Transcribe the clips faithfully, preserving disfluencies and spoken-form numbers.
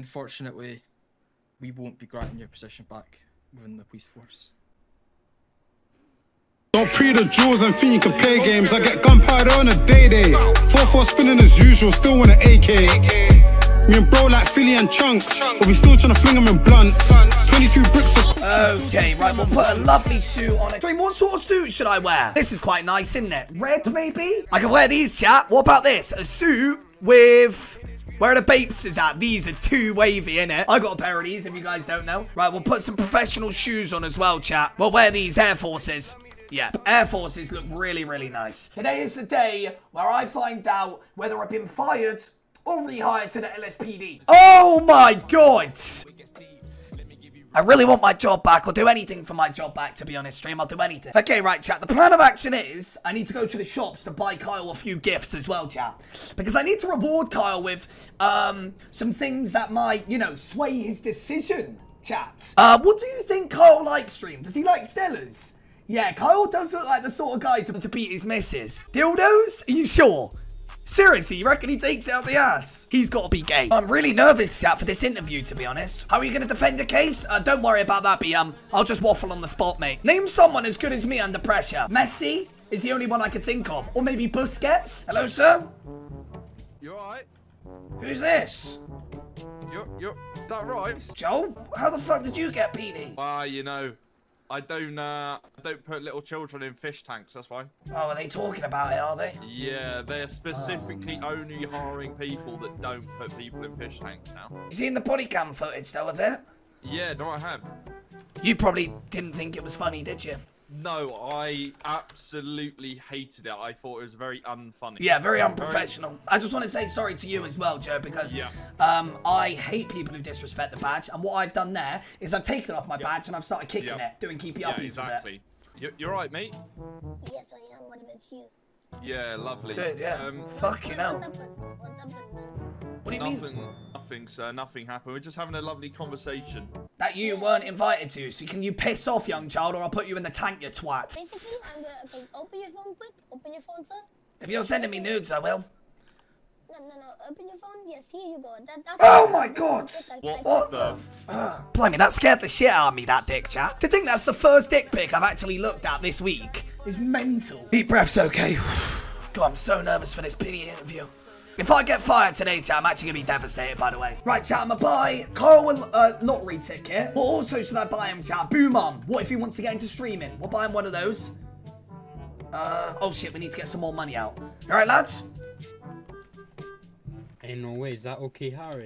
Unfortunately, we won't be granting your position back within the police force. Don't pre the jewels and think you can play games. I get gunpowder on a day day. four four spinning as usual, still want an A K. Me and bro like Philly and Chunks, but we still trying to fling them in blunts. twenty-two bricks of... Okay, right, we'll put a lovely suit on it. Dream, what sort of suit should I wear? This is quite nice, isn't it? Red, maybe? I can wear these, chat. What about this? A suit with... Where are the Bapeses at? These are too wavy, innit? I got a pair of these, if you guys don't know. Right, we'll put some professional shoes on as well, chat. We'll wear these Air Forces. Yeah, Air Forces look really, really nice. Today is the day where I find out whether I've been fired or rehired to the L S P D. Oh my god! I really want my job back. I'll do anything for my job back, to be honest, stream. I'll do anything. Okay, right, chat. The plan of action is I need to go to the shops to buy Kyle a few gifts as well, chat. Because I need to reward Kyle with um, some things that might, you know, sway his decision, chat. Uh, what do you think Kyle likes, stream? Does he like Stellas? Yeah, Kyle does look like the sort of guy to, to beat his missus. Dildos? Are you sure? Seriously, you reckon he takes it out the ass? He's got to be gay. I'm really nervous, chat, for this interview, to be honest. How are you going to defend the case? Uh, don't worry about that, B M. I'll just waffle on the spot, mate. Name someone as good as me under pressure. Messi is the only one I could think of. Or maybe Busquets. Hello, sir? You alright? Who's this? You're, you're, that right? Joe? How the fuck did you get P D? Ah, uh, you know, I don't, uh, I don't put little children in fish tanks, that's why. Oh, are they talking about it, are they? Yeah, they're specifically oh, only hiring people that don't put people in fish tanks now. You seen the body cam footage, though, of it? Yeah, no, I have. You probably didn't think it was funny, did you? No, I absolutely hated it. I thought it was very unfunny. Yeah, very unprofessional. Very... I just want to say sorry to you as well, Joe, because yeah. um, I hate people who disrespect the badge. And what I've done there is I've taken off my yeah. badge and I've started kicking yeah. it, doing keepy yeah, uppies exactly. with it. You're right, mate? Yes, I am. What about you? Yeah, lovely. Dude, yeah. Um, Fucking hell. What do you nothing, mean? Nothing, sir. Nothing happened. We're just having a lovely conversation. That you weren't invited to, so can you piss off, young child, or I'll put you in the tank, you twat. Basically, I'm gonna... Okay, open your phone quick. Open your phone, sir. If you're sending me nudes, I will. No, no, no. Open your phone. Yes, here you go. That, that's oh my god! What, what the... Uh, blimey, that scared the shit out of me, that dick, chat. To think that's the first dick pic I've actually looked at this week is mental. Deep breaths, okay. God, I'm so nervous for this pity interview. If I get fired today, chat, I'm actually going to be devastated, by the way. Right, chat, I'm going to buy Kyle a uh, lottery ticket. What also should I buy him, chat? Boom Mum. What if he wants to get into streaming? We'll buy him one of those. Uh, oh shit, we need to get some more money out. All right, lads? Ain't no way, is that okay, Harry?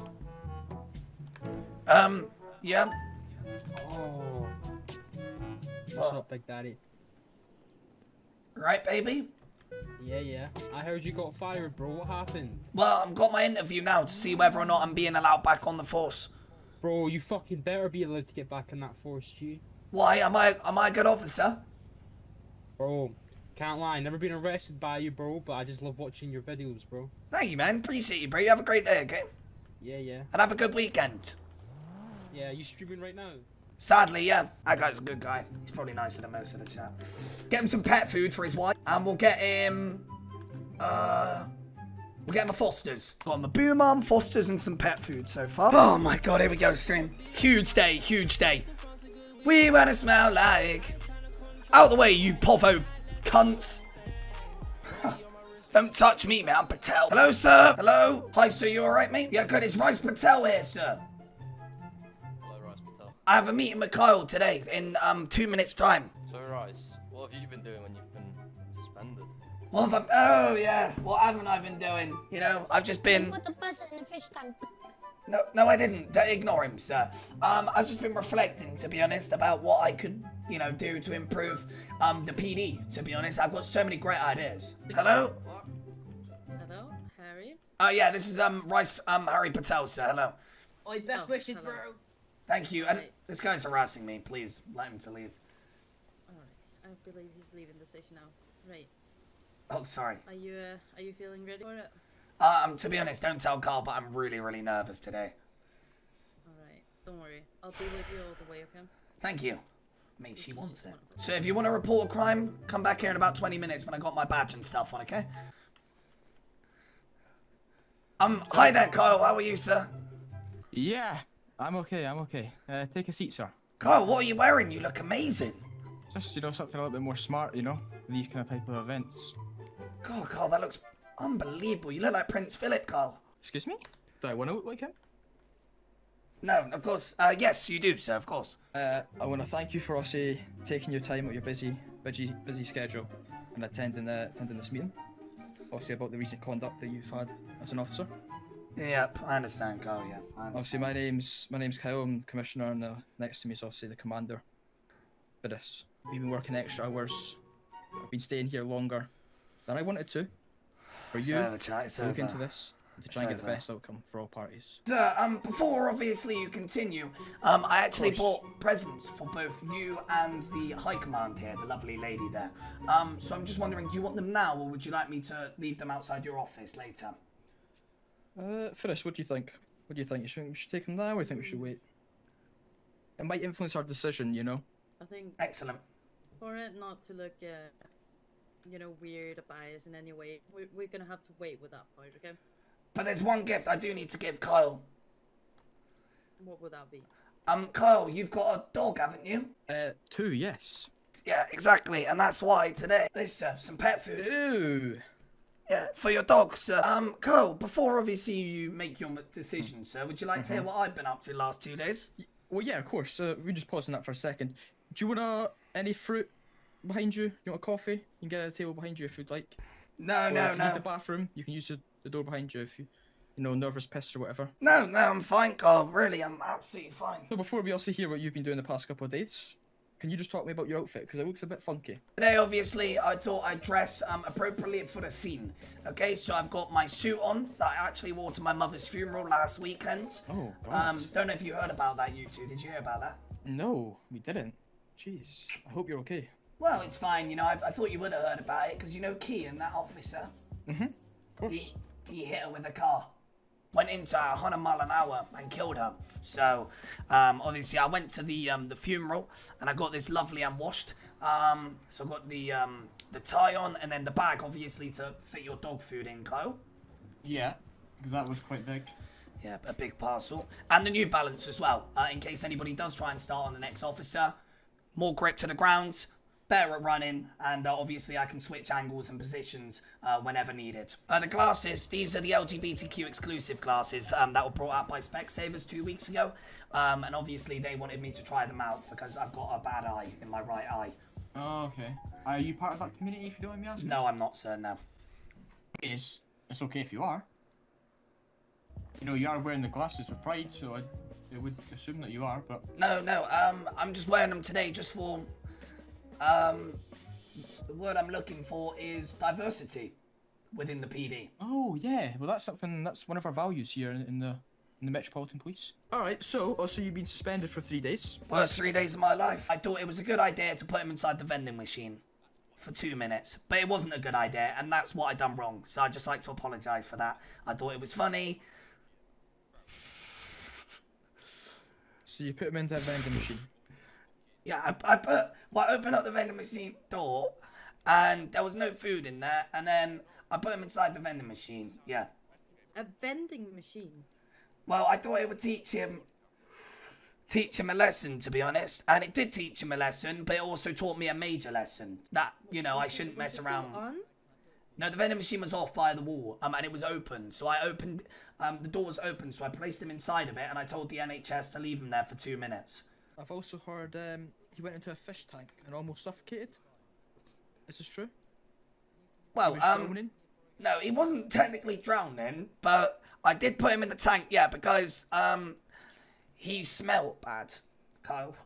Um, yeah. Oh. What's what? up, Big Daddy? Right, baby? Yeah, yeah. I heard you got fired, bro. What happened? Well, I've got my interview now to see whether or not I'm being allowed back on the force. Bro, you fucking better be allowed to get back on that force, G. Why? Am I, am I a good officer? Bro, can't lie. Never been arrested by you, bro, but I just love watching your videos, bro. Thank you, man. Appreciate you, bro. You have a great day, okay? Yeah, yeah. And have a good weekend. Yeah, you streaming right now? Sadly, yeah. That guy's a good guy. He's probably nicer than most of the chat. Get him some pet food for his wife. And we'll get him... Uh... We'll get him a Foster's. Got him a Boom Mum, Foster's, and some pet food so far. Oh my god, here we go, stream. Huge day, huge day. We wanna smell like... Out of the way, you povo cunts. Don't touch me, man. I'm Patel. Hello, sir. Hello. Hi, sir. You alright, mate? Yeah, good. It's Rice Patel here, sir. I have a meeting with Kyle today in um two minutes time. So Rice, what have you been doing when you've been suspended? What have I, oh yeah, what haven't I been doing? You know, I've just been... You put the person in a fish tank. No, no I didn't. Ignore him, sir. Um, I've just been reflecting, to be honest, about what I could, you know, do to improve um the P D, to be honest. I've got so many great ideas. Hello? What? Hello, Harry? Oh yeah, this is um Rice, um Harry Patel, sir. Hello. Oh, best oh, wishes, hello. bro. Thank you. I, this guy's harassing me. Please let him to leave. Alright, I believe he's leaving the station now. Right. Oh, sorry. Are you uh, are you feeling ready for it? Um, to be honest, don't tell Carl, but I'm really, really nervous today. Alright, don't worry. I'll be with you all the way, okay? Thank you. Mate, she wants it. So if you want to report a crime, come back here in about twenty minutes when I got my badge and stuff on, okay? Um, hi there, Kyle. How are you, sir? Yeah, I'm okay, I'm okay. Uh, take a seat, sir. Kyle, what are you wearing? You look amazing. Just, you know, something a little bit more smart, you know, for these kind of type of events. God, Kyle, that looks unbelievable. You look like Prince Philip, Kyle. Excuse me? Do I want to look like him? No, of course. Uh, yes, you do, sir, of course. Uh, I want to thank you for also taking your time out your busy, busy, busy schedule and attending uh, attending this meeting. Also about the recent conduct that you've had as an officer. Yep, I understand, Kyle, yeah. I understand. Obviously, my name's my name's Kyle. I'm the commissioner, and uh, next to me is obviously the commander. For this, we've been working extra hours. I've been staying here longer than I wanted to. For It's you over, chat, it's to look over. into this and to It's try and get the over. best outcome for all parties. Sir, um, before obviously you continue, um, I actually course. bought presents for both you and the High Command here, the lovely lady there. Um, so I'm just wondering, do you want them now, or would you like me to leave them outside your office later? Uh, Phyllis, what do you think? What do you think? You think we should take them now, or do you think we should wait? It might influence our decision, you know. I think Excellent. for it not to look, uh, you know, weird or biased in any way, we're, we're gonna have to wait with that part, okay? But there's one gift I do need to give Kyle. What would that be? Um, Kyle, you've got a dog, haven't you? Uh, two, yes. Yeah, exactly, and that's why today, this, sir, some pet food. Ooh. Yeah, for your dog, sir. Um, Kyle, before obviously you make your decision, sir, would you like to hear what I've been up to the last two days? Well, yeah, of course. Uh, we just pause on that for a second. Do you want uh, any fruit behind you? You want a coffee? You can get a table behind you if you'd like. No, Or no, if you no. need the bathroom, you can use the, the door behind you if you, you know, nervous, pissed or whatever. No, no, I'm fine, Carl. Really, I'm absolutely fine. So before we also hear what you've been doing the past couple of days, can you just talk to me about your outfit? Because it looks a bit funky. Today, obviously, I thought I'd dress um, appropriately for the scene. Okay, so I've got my suit on that I actually wore to my mother's funeral last weekend. Oh, God. Um, don't know if you heard about that, you two. Did you hear about that? No, we didn't. Jeez. I hope you're okay. Well, it's fine. You know, I, I thought you would have heard about it because you know Kean, that officer. Mm-hmm. Of course. He, he hit her with a car. Went into her one hundred mile an hour and killed her. So, um, obviously, I went to the um, the funeral and I got this lovely and washed. Um, so I got the um, the tie on and then the bag, obviously, to fit your dog food in, Kyle. Yeah, because that was quite big. Yeah, a big parcel. And the New Balance as well, uh, in case anybody does try and start on the next officer. More grip to the ground, better at running, and uh, obviously I can switch angles and positions uh, whenever needed. Uh, the glasses, these are the L G B T Q exclusive glasses um, that were brought out by Specsavers two weeks ago. Um, and obviously they wanted me to try them out because I've got a bad eye in my right eye. Oh, okay. Are you part of that community, if you don't mind me asking? No, I'm not, sir, no. It's, it's okay if you are. You know, you are wearing the glasses with pride, so I, I would assume that you are, but... No, no, um, I'm just wearing them today just for, um, the word I'm looking for is diversity within the P D. Oh, yeah. Well, that's something, that's one of our values here in, in the in the Metropolitan Police. Alright, so, also you've been suspended for three days. Worst three days of my life. I thought it was a good idea to put him inside the vending machine for two minutes, but it wasn't a good idea, and that's what I done wrong. So I'd just like to apologise for that. I thought it was funny. So you put him into a vending machine. Yeah, I, I put, well, I opened up the vending machine door, and there was no food in there, and then I put him inside the vending machine. Yeah. A vending machine. Well, I thought it would teach him, teach him a lesson, to be honest, and it did teach him a lesson, but it also taught me a major lesson that you know I shouldn't mess Was it still around. on? No, the vending machine was off by the wall, um, and it was open. So I opened, um, the door was open, so I placed him inside of it, and I told the N H S to leave him there for two minutes. I've also heard um, he went into a fish tank and almost suffocated. Is this true? Well, He was um, drowning? no, he wasn't technically drowning, but I did put him in the tank, yeah, because, um, he smelled bad, Kyle.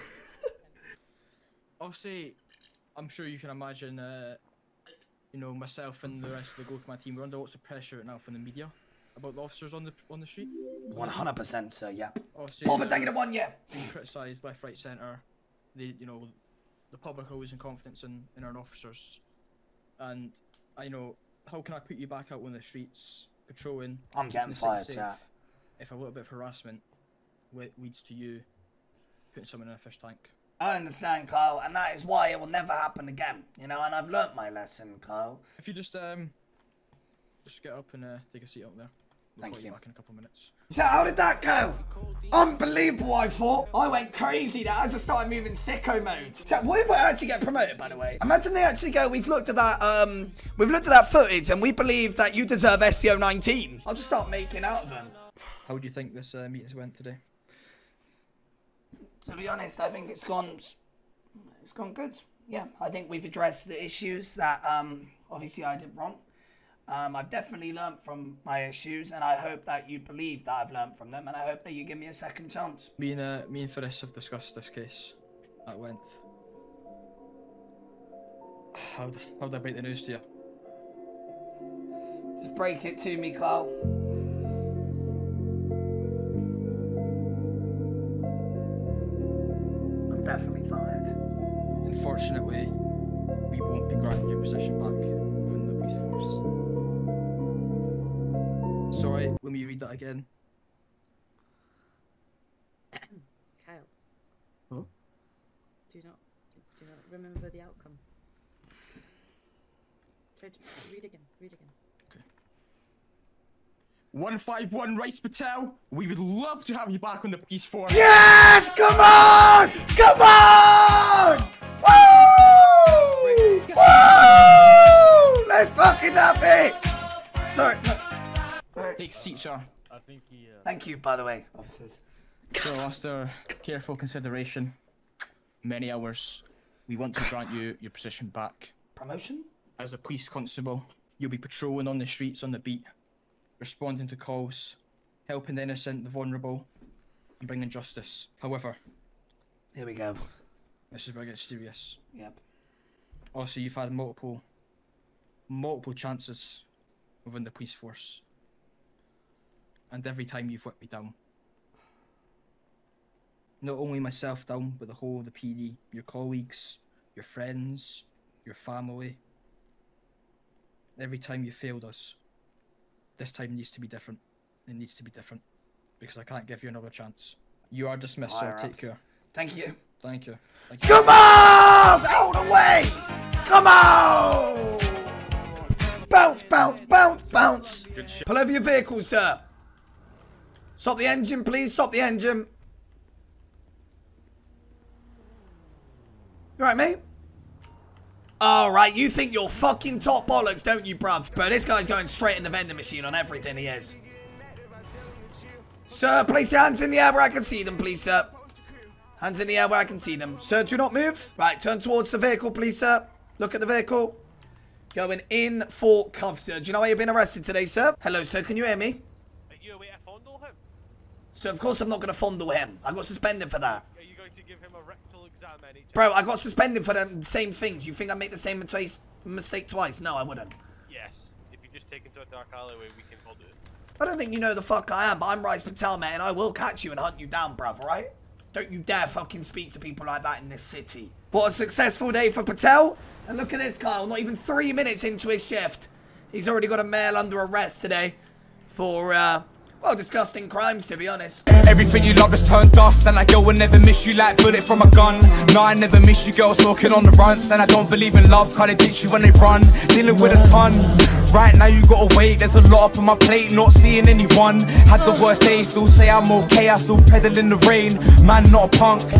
Obviously, I'm sure you can imagine, uh, you know, myself and the rest of the Go Command team, we're under lots of pressure right now from the media about the officers on the on the street. one hundred percent, sir, yeah. Obviously, Pop a uh, negative one, yeah. being criticised left, right, centre. The you know, the public are losing confidence in, in our officers, and I know how can I put you back out on the streets patrolling? I'm keeping getting the city fired, safe, chat. if a little bit of harassment le- leads to you putting someone in a fish tank. I understand, Kyle, and that is why it will never happen again, you know, and I've learnt my lesson, Kyle. If you just um, just get up and uh, take a seat up there. We'll Thank call you. back in a couple of minutes. So how did that go? Unbelievable, I thought. I went crazy there. I just started moving sicko mode. So what if I actually get promoted, by the way? Imagine they actually go, we've looked at that, um, we've looked at that footage and we believe that you deserve S C O nineteen. I'll just start making out of them. How do you think this uh, meeting went today? To be honest, I think it's gone, it's gone good. Yeah, I think we've addressed the issues that, um, obviously I did wrong. Um, I've definitely learned from my issues, and I hope that you believe that I've learned from them, and I hope that you give me a second chance. Me and, uh, me and Ferris have discussed this case at length. How'd, how'd I break the news to you? Just break it to me, Carl. I'm definitely fired. Unfortunately, we won't be granting your position back within the police force. Sorry, let me read that again. Kyle. Hello? Do you not do you not remember the outcome? Try to read again. Read again. one five one Rice Patel, we would love to have you back on the police force. Yes! Come on! Come on! Woo! Woo! Let's fucking have it! Sorry. No. Sorry. Take a seat, sir. I think he. Uh... Thank you, by the way, officers. So after careful consideration, many hours, we want to grant you your position back. Promotion? As a police constable, you'll be patrolling on the streets on the beat, responding to calls, helping the innocent, the vulnerable, and bringing justice. However, here we go. This is where it gets serious. Yep. Also, you've had multiple, multiple chances within the police force. And every time you've whipped me down. Not only myself down, but the whole of the P D, your colleagues, your friends, your family. Every time you failed us. This time needs to be different. It needs to be different. Because I can't give you another chance. You are dismissed, sir. Take care. Thank you. Thank you. Thank you. Come on! Out of the way! Come on! Bounce, bounce, bounce, bounce! Pull over your vehicle, sir. Stop the engine, please. Stop the engine. You alright, mate? Alright, you think you're fucking top bollocks, don't you, bruv? Bro, this guy's going straight in the vending machine on everything he is. Sir, place your hands in the air where I can see them, please, sir. Hands in the air where I can see them. Sir, do not move. Right, turn towards the vehicle, please, sir. Look at the vehicle. Going in for cuffs, sir. Do you know why you've been arrested today, sir? Hello, sir. Can you hear me? Are you a way to fondle him? So, of course I'm not going to fondle him. I got suspended for that. Are you going to give him a rectal exam any chance? Bro, I got suspended for the same things. You think I'd make the same mistake twice? No, I wouldn't. Yes. If you just take him to a dark alleyway, we can hold it. I don't think you know the fuck I am, but I'm Rice Patel, man, and I will catch you and hunt you down, bruv, alright? Don't you dare fucking speak to people like that in this city. What a successful day for Patel. And look at this, Kyle. Not even three minutes into his shift. He's already got a male under arrest today for, uh, well, disgusting crimes, to be honest. Everything you love has turned dust, and that girl will never miss you like bullet from a gun. No, I never miss you, girl, smoking on the runs. And I don't believe in love, cause they ditch you when they run. Dealing with a ton. Right now you gotta wait, there's a lot up on my plate, not seeing anyone. Had the worst days, still say I'm okay, I still pedal in the rain. Man, not a punk.